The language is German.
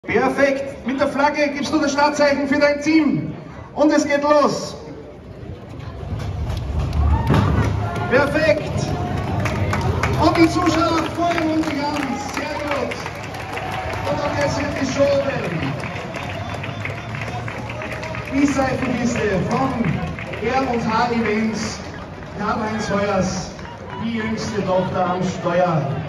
Perfekt. Mit der Flagge gibst du das Startzeichen für dein Team. Und es geht los. Perfekt. Und die Zuschauer freuen sich an. Sehr gut. Und jetzt wird geschoben. Die Seifenliste von R&H Events. Karl-Heinz Heuers, die jüngste Tochter am Steuer.